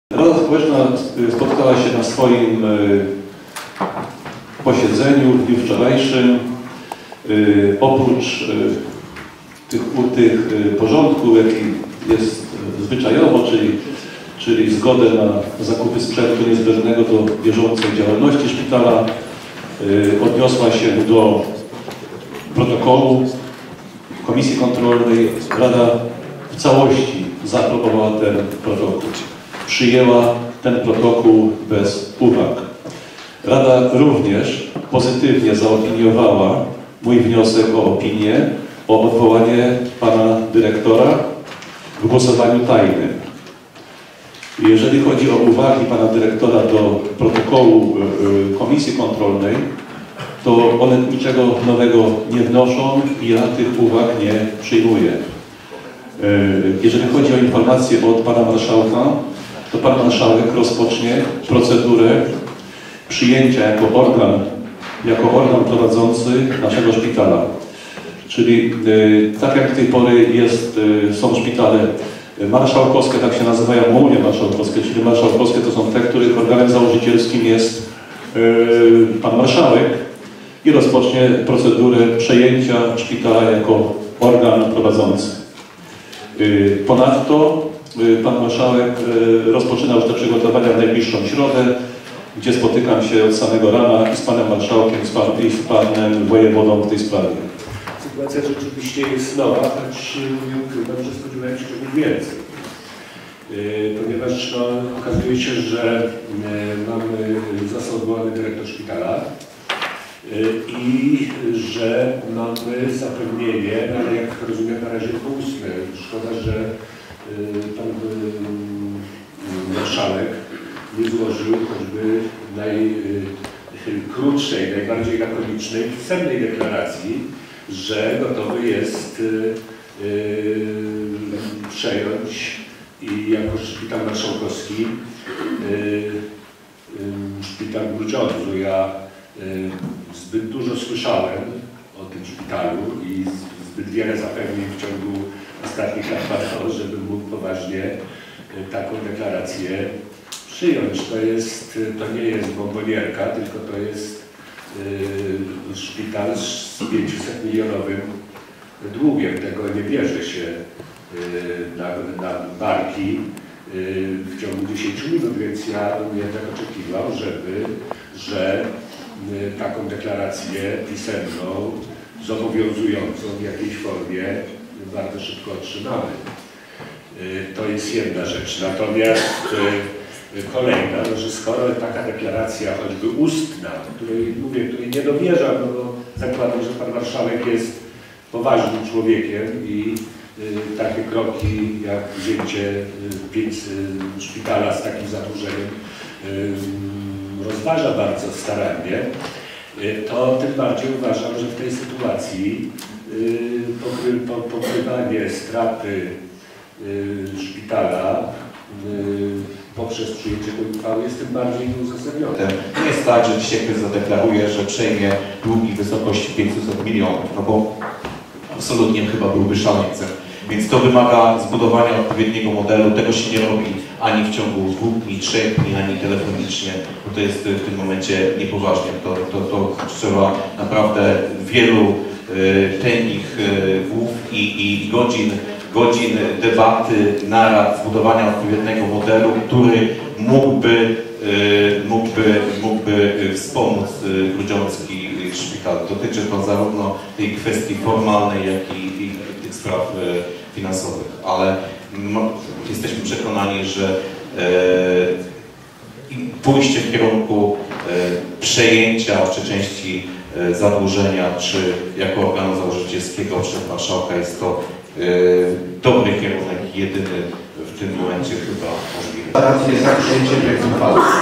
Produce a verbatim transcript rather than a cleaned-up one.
Rada Społeczna spotkała się na swoim posiedzeniu w dniu wczorajszym. Oprócz tych, tych porządków, jaki jest zwyczajowo, czyli, czyli zgodę na zakupy sprzętu niezbędnego do bieżącej działalności szpitala, odniosła się do protokołu Komisji Kontrolnej. Rada w całości zaaprobowała ten protokół. Przyjęła ten protokół bez uwag. Rada również pozytywnie zaopiniowała mój wniosek o opinię o odwołanie pana dyrektora w głosowaniu tajnym. Jeżeli chodzi o uwagi pana dyrektora do protokołu Komisji Kontrolnej, to one niczego nowego nie wnoszą i ja tych uwag nie przyjmuję. Jeżeli chodzi o informację od pana marszałka, to pan marszałek rozpocznie procedurę przyjęcia jako organ, jako organ prowadzący naszego szpitala. Czyli tak jak do tej pory jest, są szpitale marszałkowskie, tak się nazywają ogólnie marszałkowskie, czyli marszałkowskie to są te, których organem założycielskim jest pan marszałek i rozpocznie procedurę przejęcia szpitala jako organ prowadzący. Ponadto pan marszałek rozpoczyna już te przygotowania w najbliższą środę, gdzie spotykam się od samego rana i z panem marszałkiem, i z, pan, i z panem wojewodą w tej sprawie. Sytuacja rzeczywiście jest nowa, choć nie ukrywam, że spodziewałem się czegoś więcej. Ponieważ no, okazuje się, że mamy został odwołany dyrektor szpitala i że mamy zapewnienie, ale jak rozumiem na razie tylko ustne. Szkoda, że pan marszałek nie złożył choćby najkrótszej, najbardziej lakonicznej, pisemnej deklaracji, że gotowy jest przejąć i jako szpital marszałkowski szpital Grudziądzu. Ja zbyt dużo słyszałem o tym szpitalu i zbyt wiele zapewnień w ciągu ostatnich lat padło, żeby mógł poważnie taką deklarację przyjąć. To jest, to nie jest bombonierka, tylko to jest yy, szpital z pięciuset milionowym długiem. Tego nie bierze się yy, na, na barki yy, w ciągu dziesięciu minut, więc ja bym jednak oczekiwał, żeby, że yy, taką deklarację pisemną, zobowiązującą w jakiejś formie bardzo szybko otrzymamy. To jest jedna rzecz. Natomiast kolejna, że skoro taka deklaracja, choćby ustna, której mówię, której nie dowierzam, no bo zakładam, że pan marszałek jest poważnym człowiekiem i takie kroki jak wzięcie szpitala z takim zadłużeniem rozważa bardzo starannie, to tym bardziej uważam, że w tej sytuacji pokry, po, pokrywanie straty szpitala poprzez przyjęcie tej uchwały jest tym bardziej nieuzasadnione. Nie jest tak, że dzisiaj ktoś zadeklaruje, że przejmie długi w wysokości pięciuset milionów, no bo absolutnie chyba byłby szaleńcem. Więc to wymaga zbudowania odpowiedniego modelu. Tego się nie robi ani w ciągu dwóch dni, trzech dni, ani telefonicznie, bo to jest w tym momencie niepoważnie. To, to, to trzeba naprawdę wielu y, tenich y, głów i, i godzin, godzin debaty, narad, zbudowania odpowiedniego modelu, który mógłby, y, mógłby, mógłby wspomóc y, grudziącki szpital. Dotyczy to zarówno tej kwestii formalnej, jak i, i tych spraw y, finansowych, ale no, jesteśmy przekonani, że e, pójście w kierunku e, przejęcia czy części e, zadłużenia, czy jako organu założycielskiego przez marszałka jest to e, dobry kierunek, jedyny w tym momencie chyba możliwy. Rację za przyjęciem tej uchwały.